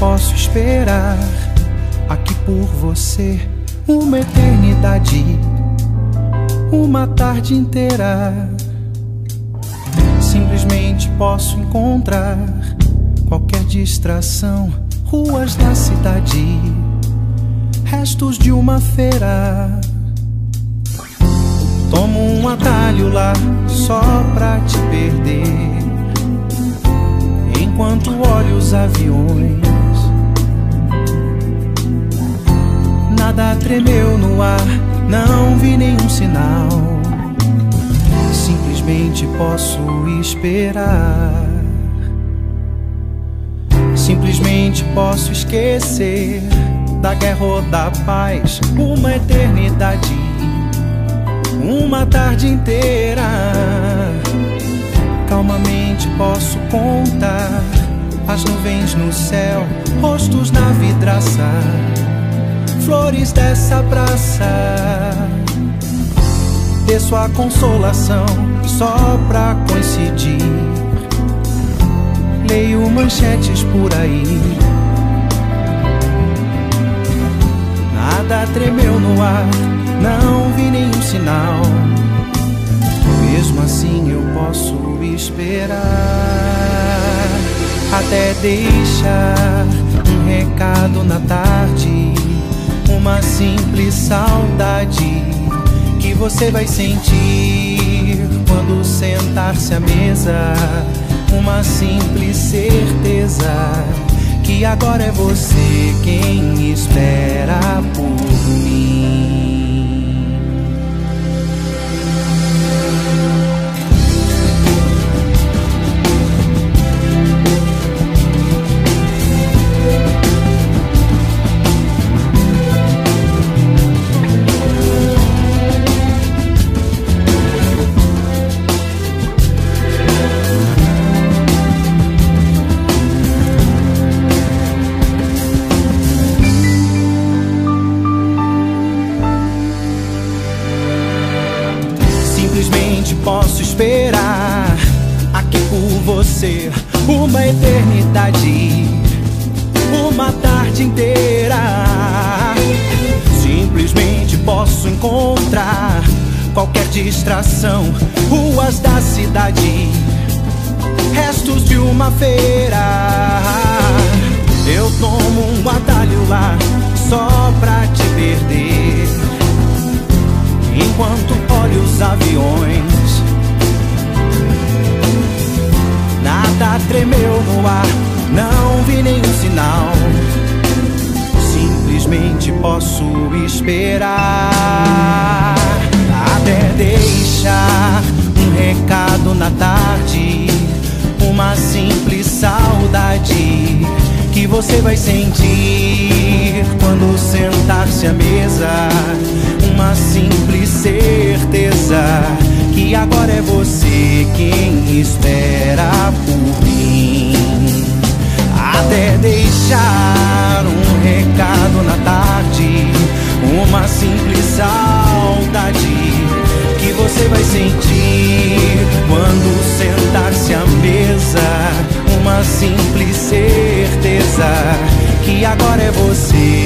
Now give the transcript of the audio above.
posso esperar aqui por você uma eternidade, uma tarde inteira. Simplesmente posso encontrar qualquer distração, ruas da cidade, restos de uma feira. Tomo um atalho lá só pra te perder, enquanto olho os aviões. Nada tremeu no ar, não vi nenhum sinal. Simplesmente posso esperar. Simplesmente posso esquecer da guerra ou da paz, uma eternidade, uma tarde inteira. Calmamente posso contar as nuvens no céu, rostos na vidraça, flores dessa praça. Desço a consolação só pra coincidir, leio manchetes por aí. Nada tremeu no ar, não vi nenhum sinal. Mesmo assim eu posso esperar, até deixar um recado na tarde, uma simples saudade que você vai sentir quando sentar-se à mesa. Uma simples certeza que agora é você quem espera por mim. Simplesmente posso esperar aqui por você uma eternidade, uma tarde inteira. Simplesmente posso encontrar qualquer distração, ruas da cidade, restos de uma feira. Eu tomo um atalho lá só pra te perder, enquanto olho os aviões. Nada tremeu no ar, não vi nenhum sinal. Simplesmente posso esperar, até deixar um recado na tarde, uma simples saudade que você vai sentir quando sentar-se à mesa. Uma simples certeza que agora é você quem espera por mim. Até deixar um recado na tarde, uma simples saudade que você vai sentir quando sentar-se à mesa. Uma simples certeza que agora é você